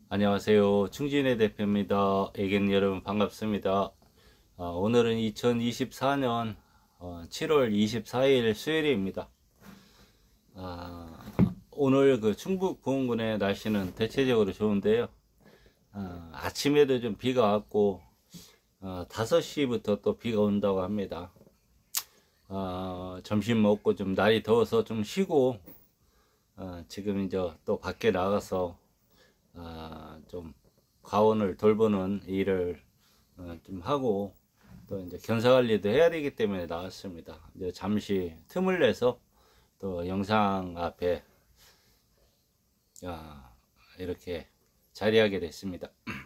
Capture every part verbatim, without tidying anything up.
안녕하세요. 충진의 대표입니다. 애견 여러분 반갑습니다. 어, 오늘은 이천이십사 년 어, 칠월 이십사일 수요일입니다. 아, 오늘 그 충북 보은군의 날씨는 대체적으로 좋은데요. 어, 아침에도 좀 비가 왔고 어, 다섯 시부터 또 비가 온다고 합니다. 어, 점심 먹고 좀 날이 더워서 좀 쉬고 어, 지금 이제 또 밖에 나가서 아, 좀 과원을 돌보는 일을 어, 좀 하고 또 이제 견사관리도 해야 되기 때문에 나왔습니다. 이제 잠시 틈을 내서 또 영상 앞에 아, 이렇게 자리하게 됐습니다.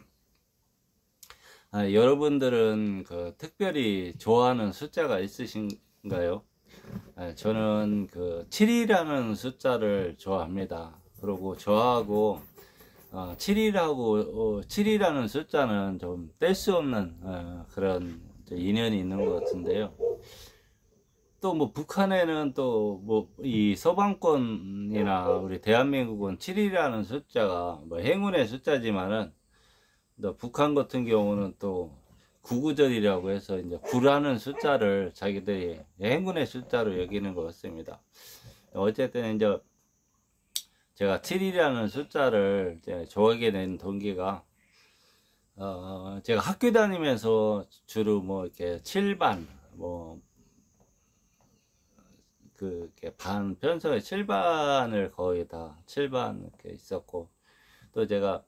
아, 여러분들은 그 특별히 좋아하는 숫자가 있으신가요? 아, 저는 그 칠이라는 숫자를 좋아합니다. 그리고 저하고 어, 칠이라고 어, 칠이라는 숫자는 좀 뗄 수 없는 어, 그런 인연이 있는 것 같은데요. 또 뭐 북한에는 또 뭐 이 서방권이나 우리 대한민국은 칠이라는 숫자가 뭐 행운의 숫자지만은 또 북한 같은 경우는 또 구구절이라고 해서 이제 구라는 숫자를 자기들이 행운의 숫자로 여기는 것 같습니다. 어쨌든 이제 제가 칠이라는 숫자를 좋아하게 된 동기가 어 제가 학교 다니면서 주로 뭐 이렇게 칠반 뭐 그 반 편성의 칠반을 거의 다 칠반 이렇게 있었고 또 제가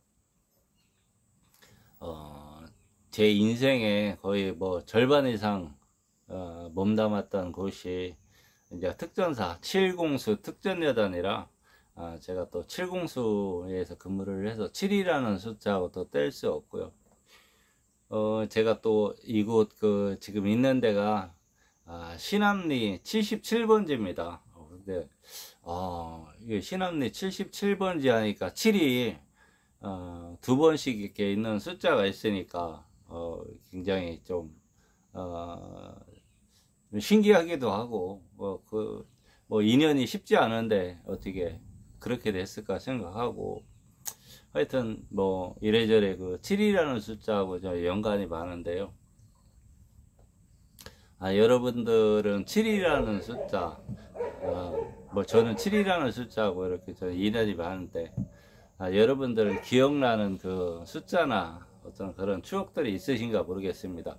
어제 인생에 거의 뭐 절반 이상 어 몸담았던 곳이 이제 특전사 칠공수 특전여단이라 아, 제가 또 칠공수에서 근무를 해서 칠이라는 숫자하고 또 뗄 수 없고요. 어, 제가 또 이곳 그 지금 있는 데가 아, 신암리 칠십칠 번지입니다. 어, 근데 아, 이게 신암리 칠십칠 번지 하니까 칠이 어, 두 번씩 이렇게 있는 숫자가 있으니까 어, 굉장히 좀 어, 신기하기도 하고 뭐 그 뭐 인연이 쉽지 않은데 어떻게 그렇게 됐을까 생각하고 하여튼 뭐 이래저래 그 칠이라는 숫자하고 저 연관이 많은데요. 아, 여러분들은 칠이라는 숫자 어, 뭐 저는 칠이라는 숫자하고 이렇게 저 인연이 많은데 아, 여러분들은 기억나는 그 숫자나 어떤 그런 추억들이 있으신가 모르겠습니다.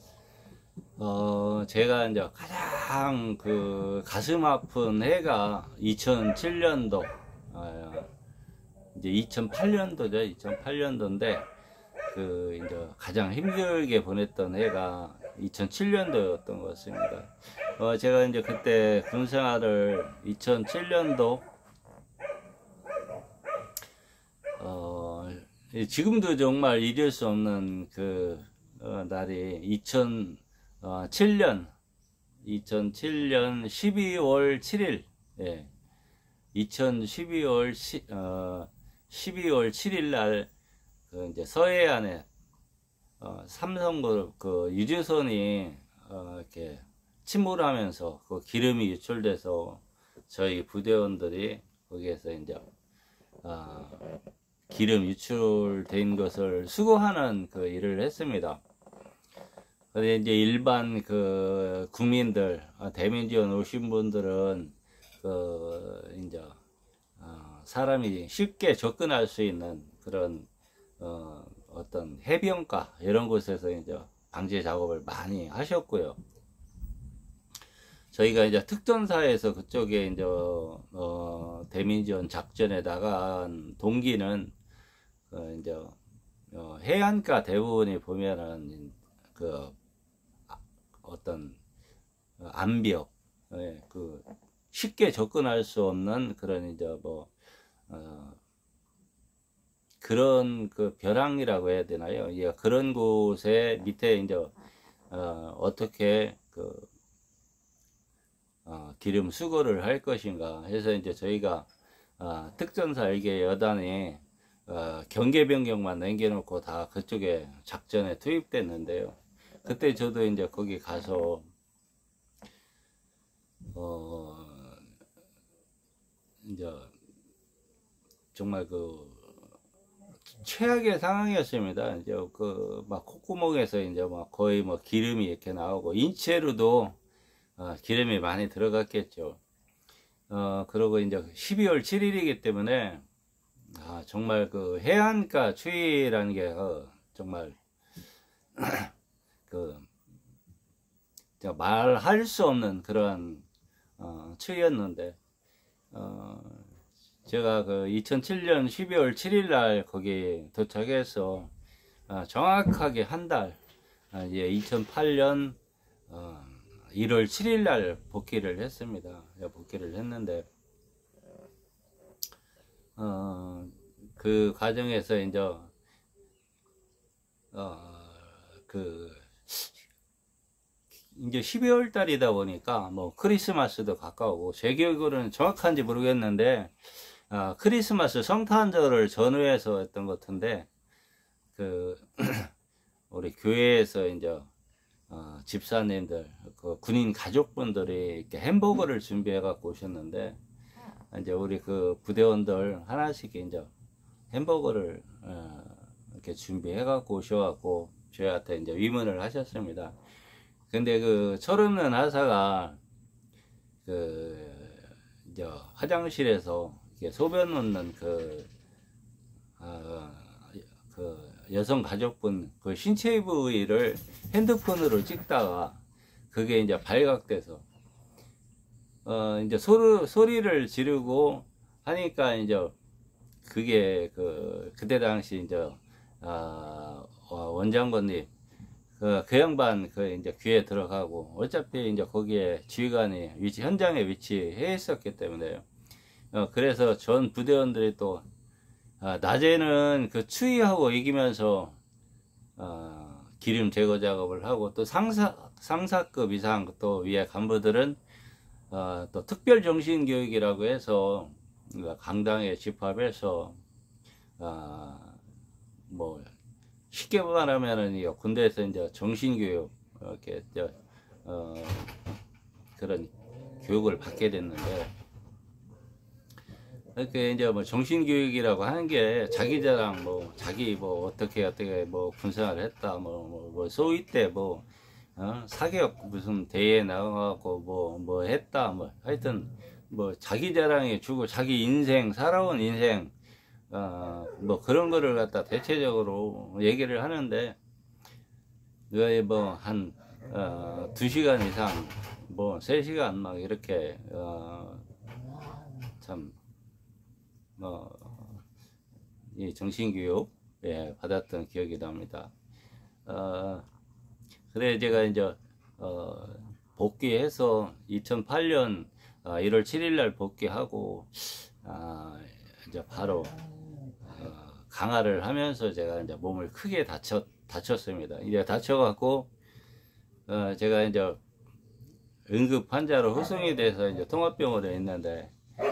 어, 제가 이제 가장 그 가슴 아픈 해가 이천칠 년도, 어, 이제 이천팔 년도죠. 이천팔 년도인데, 그, 이제 가장 힘들게 보냈던 해가 이천칠 년도였던 것 같습니다. 어, 제가 이제 그때 군 생활을 이천칠 년도, 어, 지금도 정말 잊을 수 없는 그, 어, 날이 이천칠 년, 이천칠 년 십이월 칠일, 예, 이천십이월 시, 어, 십이월 칠일 날, 그 이제 서해안에, 어, 삼성그룹 그 유조선이, 어, 이렇게 침몰하면서 그 기름이 유출돼서 저희 부대원들이 거기에서 이제, 어, 기름 유출된 것을 수거하는 그 일을 했습니다. 근데 이제 일반 그 국민들, 어, 대면 지원 오신 분들은 그 이제 어, 사람이 쉽게 접근할 수 있는 그런 어, 어떤 해변가 이런 곳에서 이제 방제 작업을 많이 하셨고요. 저희가 이제 특전사에서 그쪽에 이제 어, 대면 지원 작전에 나간 동기는 그 이제 어, 해안가 대부분이 보면은 그 어떤 암벽, 예, 그 쉽게 접근할 수 없는 그런 이제 뭐 어, 그런 그 벼랑이라고 해야 되나요? 예, 그런 곳에 밑에 이제 어, 어떻게 그 어, 기름 수거를 할 것인가 해서 이제 저희가 어, 특전사 일개 여단에 어, 경계 변경만 남겨놓고 다 그쪽에 작전에 투입됐는데요. 그때 저도 이제 거기 가서 어 이제 정말 그 최악의 상황이었습니다. 이제 그 막 콧구멍에서 이제 막 거의 뭐 기름이 이렇게 나오고 인체로도 어, 기름이 많이 들어갔겠죠. 어 그리고 이제 십이월 칠일이기 때문에 아 정말 그 해안가 추위라는 게 어, 정말 그 말할 수 없는 그런 어, 추위였는데 어, 제가 그 이천칠년 십이월 칠일날 거기 도착해서 어, 정확하게 한 달, 어, 이제 이천팔년 어, 일월 칠일날 복귀를 했습니다. 복귀를 했는데 어, 그 과정에서 이제 어, 그 이제 십이월 달이다 보니까 뭐 크리스마스도 가까우고 제 기억으로는 정확한지 모르겠는데 아, 크리스마스 성탄절을 전후해서 했던 것 같은데 그 우리 교회에서 이제 어, 집사님들 그 군인 가족분들이 이렇게 햄버거를 준비해 갖고 오셨는데 이제 우리 그 부대원들 하나씩 이제 햄버거를 어, 이렇게 준비해 갖고 오셔갖고 저희한테 이제 위문을 하셨습니다. 근데 그 철없는 하사가 그 이제 화장실에서 이렇게 소변 놓는 그, 어, 그 여성 가족분 그 신체 부위를 핸드폰으로 찍다가 그게 이제 발각돼서 어 이제 소리 소리를 지르고 하니까 이제 그게 그 그때 당시 이제 아 원장관님 그, 그 양반 그 이제 귀에 들어가고 어차피 이제 거기에 지휘관이 위치 현장에 위치해 있었기 때문에요. 어, 그래서 전 부대원들이 또 아, 낮에는 그 추위하고 이기면서 어, 기름 제거 작업을 하고 또 상사 상사급 이상 또 위에 간부들은 어, 또 특별 정신 교육이라고 해서 강당에 집합해서 어, 뭐 쉽게 말하면은 군대에서 이제 정신교육 이렇게 어, 그런 교육을 받게 됐는데 이렇게 이제 뭐 정신교육이라고 하는 게 자기 자랑 뭐 자기 뭐 어떻게 어떻게 뭐 군생활을 했다 뭐, 뭐, 뭐 소위 때뭐 어? 사격 무슨 대회에 나가고 뭐 뭐 했다 뭐 하여튼 뭐 자기 자랑에 주고 자기 인생 살아온 인생 어, 뭐 그런 거를 갖다 대체적으로 얘기를 하는데 그게 뭐한 어, 두 시간 이상 뭐 세 시간 막 이렇게 어, 참 뭐 이 정신교육 예, 받았던 기억이 납니다. 어, 그래 제가 이제 어, 복귀해서 이천팔년 어, 일월 칠일날 복귀하고 어, 이제 바로 어, 강화를 하면서 제가 이제 몸을 크게 다쳤 다쳤습니다. 이제 다쳐갖고 어, 제가 이제 응급 환자로 후송이 돼서 이제 통합병원에 있는데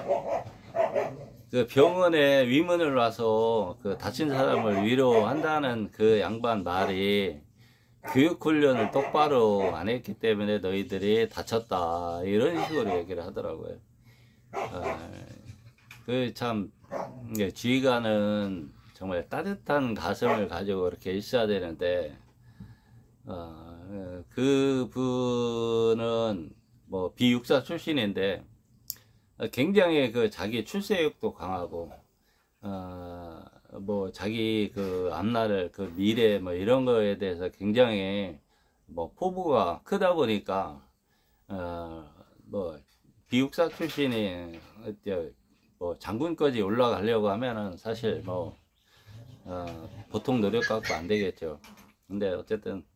그 병원에 위문을 와서 그 다친 사람을 위로한다는 그 양반 말이 교육훈련을 똑바로 안 했기 때문에 너희들이 다쳤다 이런 식으로 얘기를 하더라고요. 어, 그 참 지휘관은 정말 따뜻한 가슴을 가지고 이렇게 있어야 되는데 어, 그 분은 뭐 비육사 출신인데 굉장히 그 자기 출세욕도 강하고 어, 뭐 자기 그 앞날을 그 미래 뭐 이런 거에 대해서 굉장히 뭐 포부가 크다 보니까 어, 뭐 비육사 출신이 뭐 장군까지 올라가려고 하면은 사실 뭐 어, 보통 노력 갖고 안 되겠죠. 근데 어쨌든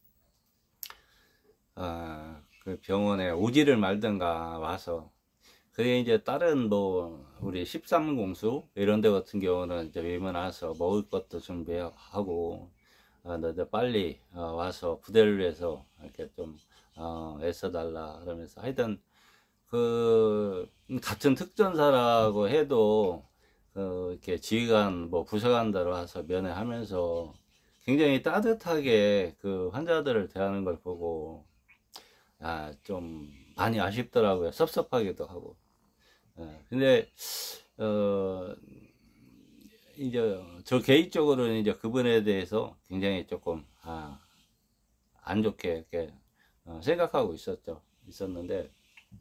어, 그 병원에 오지를 말든가 와서 그게 이제 다른 뭐 우리 십삼 공수 이런 데 같은 경우는 이제 위문 와서 먹을 것도 준비하고 어, 너들 빨리 어, 와서 부대를 위해서 이렇게 좀 어, 애써달라 그러면서 하여튼 그 같은 특전사라고 해도 그 이렇게 지휘관 뭐 부사관들 와서 면회하면서 굉장히 따뜻하게 그 환자들을 대하는 걸 보고 아, 좀 많이 아쉽더라고요. 섭섭하기도 하고. 예, 근데 어, 이제 저 개인적으로는 이제 그분에 대해서 굉장히 조금 아, 안 좋게 이렇게 어, 생각하고 있었죠. 있었는데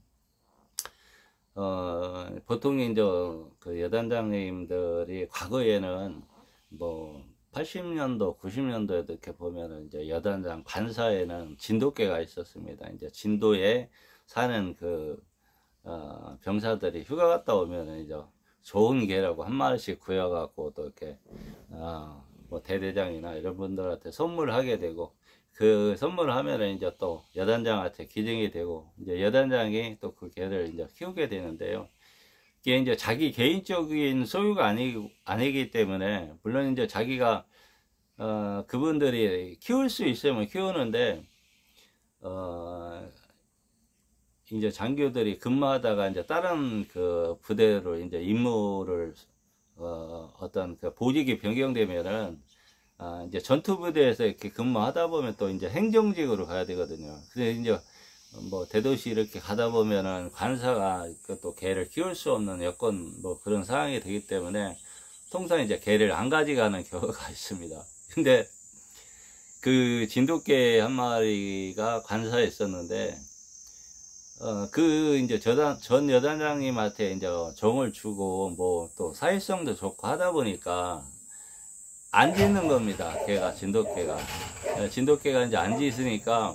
어, 보통 이제 그 여단장님들이 과거에는 뭐 팔십 년도, 구십 년도에도 이렇게 보면은 이제 여단장 관사에는 진돗개가 있었습니다. 이제 진도에 사는 그 어, 병사들이 휴가 갔다 오면은 이제 좋은 개라고 한 마리씩 구해갖고 또 이렇게 어, 뭐 대대장이나 이런 분들한테 선물하게 되고, 그 선물하면은 이제 또 여단장한테 기증이 되고, 이제 여단장이 또 그 개를 이제 키우게 되는데요. 이게 이제 자기 개인적인 소유가 아니, 아니기 때문에, 물론 이제 자기가, 어, 그분들이 키울 수 있으면 키우는데, 어, 이제 장교들이 근무하다가 이제 다른 그 부대로 이제 임무를, 어, 어떤 그 보직이 변경되면은, 아, 이제 전투부대에서 이렇게 근무하다 보면 또 이제 행정직으로 가야 되거든요. 근데 이제 뭐 대도시 이렇게 가다 보면은 관사가 그 또 개를 키울 수 없는 여건 뭐 그런 상황이 되기 때문에 통상 이제 개를 안 가져가는 경우가 있습니다. 근데 그 진돗개 한 마리가 관사에 있었는데, 어, 그 이제 저단, 전 여단장님한테 이제 정을 주고 뭐 또 사회성도 좋고 하다 보니까 안 짖는 겁니다. 개가, 진돗개가. 진돗개가 이제 안 짖으니까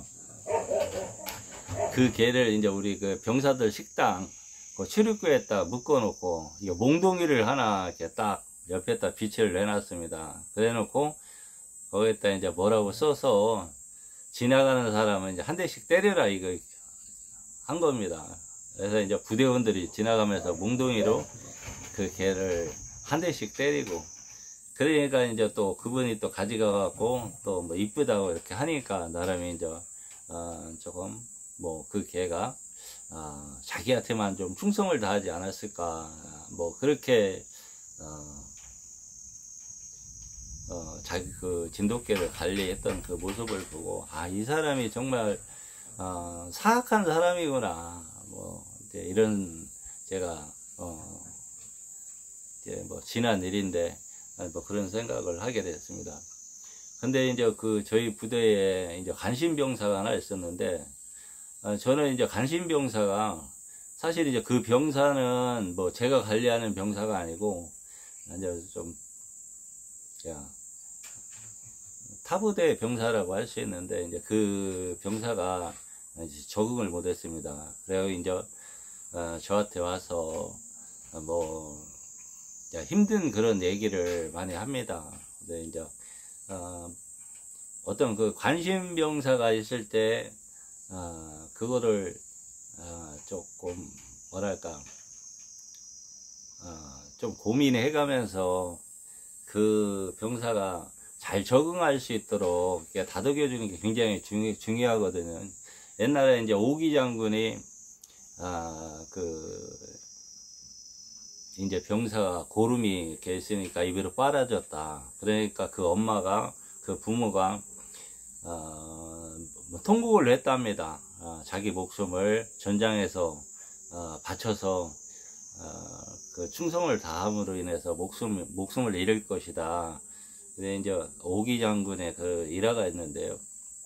그 개를 이제 우리 그 병사들 식당 그 출입구에다 묶어놓고, 이게 몽둥이를 하나 이렇게 딱 옆에다 빛을 내놨습니다. 그래 놓고 거기에다 이제 뭐라고 써서 지나가는 사람은 이제 한 대씩 때려라 이거 한 겁니다. 그래서 이제 부대원들이 지나가면서 몽둥이로 그 개를 한 대씩 때리고, 그러니까 이제 또 그분이 또 가져가 갖고 또 뭐 이쁘다고 이렇게 하니까 나름이 이제 어 조금 뭐 그 개가 어 자기한테만 좀 충성을 다하지 않았을까, 뭐 그렇게 어 어 자기 그 진돗개를 관리했던 그 모습을 보고, 아, 이 사람이 정말 어 사악한 사람이구나, 뭐 이제 이런, 제가 어 이제 뭐 지난 일인데 뭐 그런 생각을 하게 됐습니다. 근데 이제 그 저희 부대에 이제 간신병사가 하나 있었는데, 어 저는 이제 간신병사가 사실 이제 그 병사는 뭐 제가 관리하는 병사가 아니고 이제 좀 그냥 타부대 병사라고 할 수 있는데, 이제 그 병사가 이제 적응을 못했습니다. 그래서 이제 어 저한테 와서 뭐 힘든 그런 얘기를 많이 합니다. 근데 이제 어, 어떤 그 관심병사가 있을 때 어, 그거를 어, 조금 뭐랄까 어, 좀 고민해 가면서 그 병사가 잘 적응할 수 있도록 다독여 주는 게 굉장히 중요, 중요하거든요. 옛날에 이제 오기 장군이 아, 그 이제 병사가 고름이 이렇게 있으니까 입으로 빨아줬다. 그러니까 그 엄마가, 그 부모가 어, 뭐 통곡을 했답니다. 어, 자기 목숨을 전장에서 어, 바쳐서 어, 그 충성을 다함으로 인해서 목숨 목숨을 잃을 것이다. 근데 이제 오기 장군의 그 일화가 있는데요.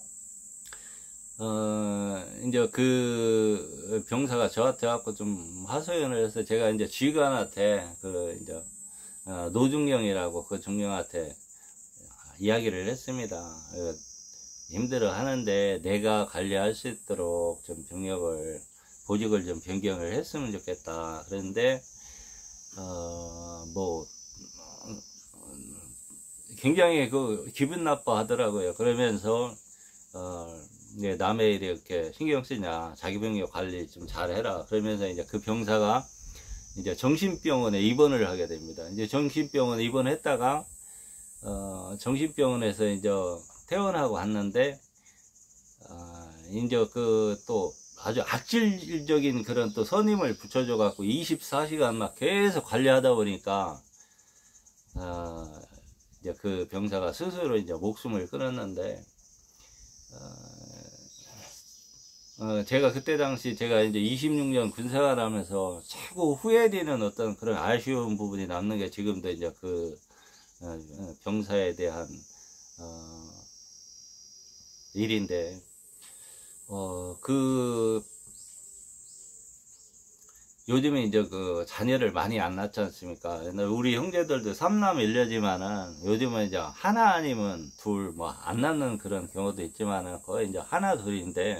어, 이제 그 병사가 저한테 갖고 좀 하소연을 해서 제가 이제 지휘관한테 그 이제 어, 노중령이라고 그 중령한테 이야기를 했습니다. 힘들어 하는데 내가 관리할 수 있도록 좀 병력을, 보직을 좀 변경을 했으면 좋겠다. 그런데 어, 뭐 굉장히 그 기분 나빠 하더라고요. 그러면서 어, 네, 남의 일에 이렇게 신경 쓰냐, 자기 병력 관리 좀 잘해라. 그러면서 이제 그 병사가 이제 정신병원에 입원을 하게 됩니다. 이제 정신병원에 입원했다가 어, 정신병원에서 이제 퇴원하고 왔는데, 어, 이제 그 또 아주 악질적인 그런 또 선임을 붙여줘 갖고 이십사 시간 막 계속 관리하다 보니까 어, 이제 그 병사가 스스로 이제 목숨을 끊었는데, 어, 어, 제가 그때 당시 제가 이제 이십육 년 군생활 하면서 최고 후회되는 어떤 그런 아쉬운 부분이 남는 게 지금도 이제 그 병사에 대한 어, 일인데, 어, 그 요즘에 이제 그 자녀를 많이 안 낳지 않습니까? 우리 형제들도 삼남 일녀지만은 요즘은 이제 하나 아니면 둘 뭐 안 낳는 그런 경우도 있지만은 거의 이제 하나 둘인데,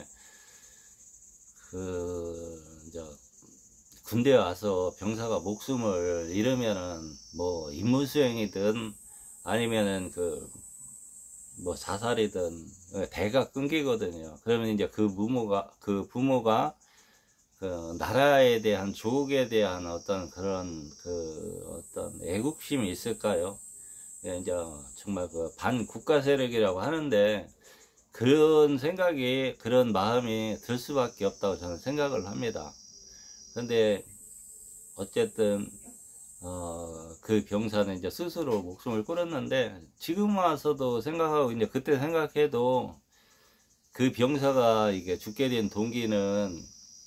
그 이제 군대 와서 병사가 목숨을 잃으면은 뭐 임무수행이든 아니면은 그 뭐 자살이든 대가 끊기거든요. 그러면 이제 그 부모가 그 부모가 그 나라에 대한 조국에 대한 어떤 그런 그 어떤 애국심이 있을까요? 이제 정말 그 반국가 세력이라고 하는데 그런 생각이 그런 마음이 들 수밖에 없다고 저는 생각을 합니다. 근데 어쨌든 어, 그 병사는 이제 스스로 목숨을 끊었는데, 지금 와서도 생각하고 이제 그때 생각해도 그 병사가 이게 죽게 된 동기는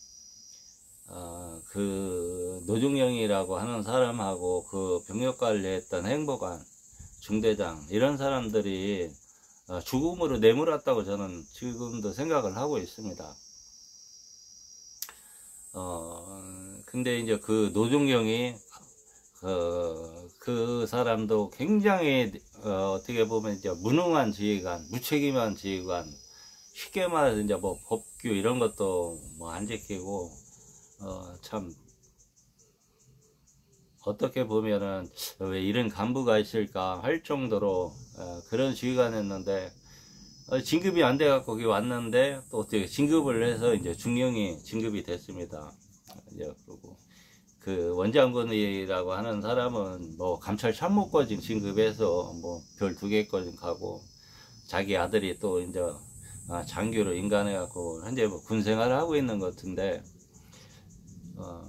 어, 그 노중영이라고 하는 사람하고 그 병력 관리했던 행보관, 중대장 이런 사람들이 어, 죽음으로 내몰았다고 저는 지금도 생각을 하고 있습니다. 어, 근데 이제 그 노중영이 그, 그 사람도 굉장히 어, 어떻게 보면 이제 무능한 지휘관, 무책임한 지휘관, 쉽게 말해서 이제 뭐 법규 이런 것도 뭐 안 지키고 어, 참 어떻게 보면은 왜 이런 간부가 있을까 할 정도로 어, 그런 지휘관이었는데, 어, 진급이 안 돼 갖고 거기 왔는데 또 어떻게 진급을 해서 이제 중령이 진급이 됐습니다. 이제 그리고 그 원장군이라고 하는 사람은 뭐 감찰 참모과진 진급해서 뭐 별 두 개까지 가고, 자기 아들이 또 이제 장교로 인간해 갖고 현재 뭐 군 생활을 하고 있는 것 같은데, 어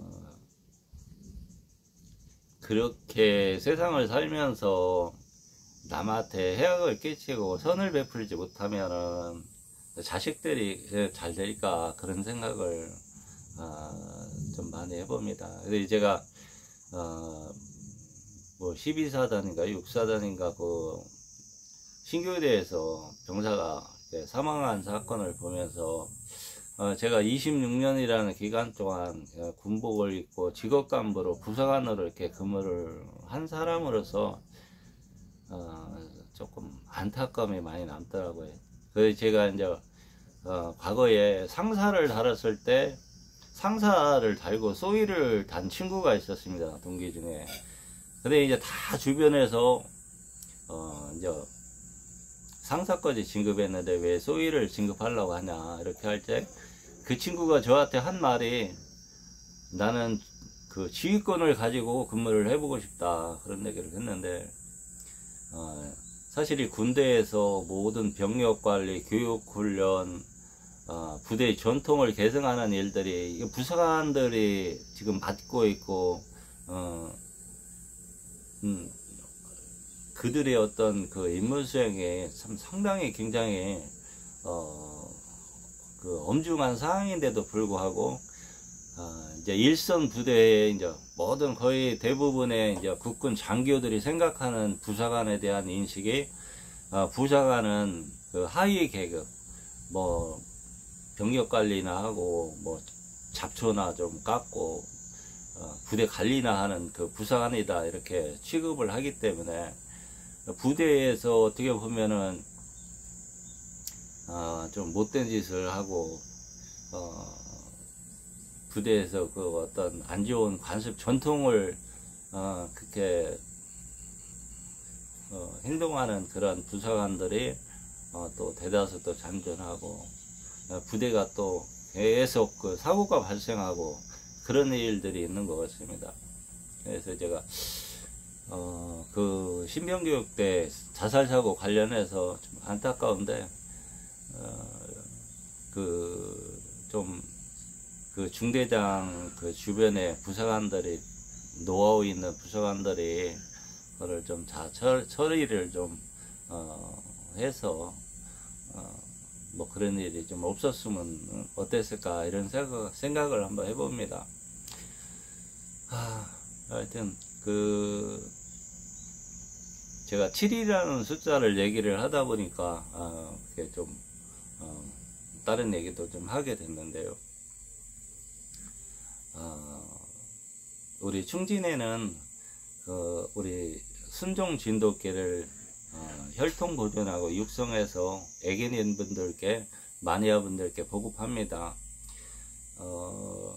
그렇게 세상을 살면서 남한테 해악을 끼치고 선을 베풀지 못하면은 자식들이 잘 될까 그런 생각을 어, 좀 많이 해봅니다. 그래서 제가 어, 뭐 십이 사단인가 육 사단인가 그 신교대에서 병사가 사망한 사건을 보면서 어, 제가 이십육 년이라는 기간 동안 군복을 입고 직업간부로 부사관으로 이렇게 근무를 한 사람으로서 어, 조금 안타까움이 많이 남더라고요. 그래서 제가 이제 어, 과거에 상사를 달았을 때 상사를 달고 쏘이를 단 친구가 있었습니다. 동기 중에. 근데 이제 다 주변에서 어 이제 상사까지 진급했는데 왜 쏘이를 진급하려고 하냐 이렇게 할 때 그 친구가 저한테 한 말이, 나는 그 지휘권을 가지고 근무를 해보고 싶다 그런 얘기를 했는데, 어 사실 이 군대에서 모든 병력관리, 교육훈련, 어, 부대의 전통을 계승하는 일들이 부사관들이 지금 맡고 있고, 어, 음, 그들의 어떤 그 임무 수행에 참 상당히 굉장히 어, 그 엄중한 사항인데도 불구하고 어, 이제 일선 부대에 이제 모든 거의 대부분의 이제 국군 장교들이 생각하는 부사관에 대한 인식이, 어, 부사관은 그 하위 계급, 뭐 병력 관리나 하고 뭐 잡초나 좀 깎고 어, 부대 관리나 하는 그 부사관이다 이렇게 취급을 하기 때문에, 부대에서 어떻게 보면은 어, 좀 못된 짓을 하고 어, 부대에서 그 어떤 안 좋은 관습 전통을 어, 그렇게 어, 행동하는 그런 부사관들이 어, 또 대다수 또 잠전하고, 어, 부대가 또 계속 그 사고가 발생하고 그런 일들이 있는 것 같습니다. 그래서 제가 어, 그 신병교육대 자살사고 관련해서 좀 안타까운데, 어, 그 좀 그 중대장 그 주변에 부사관들이, 노하우 있는 부사관들이 그거를 좀 자, 처, 처리를 좀 어, 해서 어, 뭐 그런 일이 좀 없었으면 어땠을까 이런 생각, 생각을 한번 해봅니다. 아, 하여튼 그 제가 칠이라는 숫자를 얘기를 하다 보니까 어, 그게 좀 어, 다른 얘기도 좀 하게 됐는데요. 어, 우리 충진에는 그 우리 순종 진돗개를 어, 혈통 보존하고 육성해서 애견인 분들께, 마니아분들께 보급합니다. 어,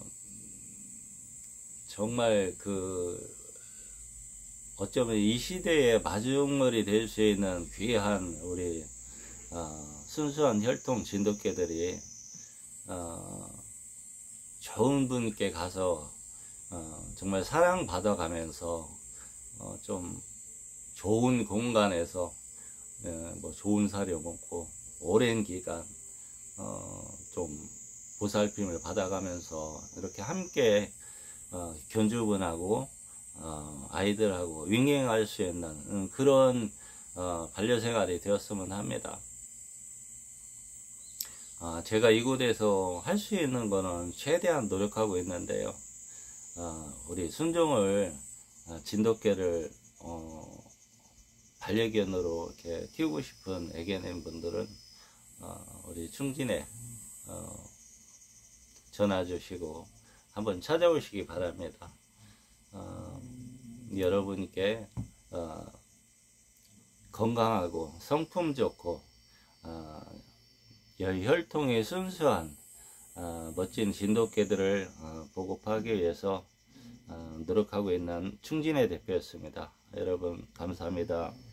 정말 그 어쩌면 이 시대의 마중물이 될 수 있는 귀한 우리 어, 순수한 혈통 진돗개들이 어, 좋은 분께 가서 어, 정말 사랑받아 가면서 어, 좀 좋은 공간에서 예, 뭐 좋은 사료 먹고 오랜 기간 어, 좀 보살핌을 받아가면서 이렇게 함께 어, 견주분하고 어, 아이들하고 윙행할 수 있는 음, 그런 어, 반려생활이 되었으면 합니다. 어, 제가 이곳에서 할 수 있는 거는 최대한 노력하고 있는데요. 어, 우리 순종을 어, 진돗개를 어, 반려견으로 이렇게 키우고 싶은 애견인 분들은 어, 우리 충진에 어, 전화 주시고 한번 찾아오시기 바랍니다. 어, 여러분께 어, 건강하고 성품 좋고 어, 혈통이 순수한 어, 멋진 진돗개들을 어, 보급하기 위해서 어, 노력하고 있는 충진의 대표였습니다. 여러분 감사합니다.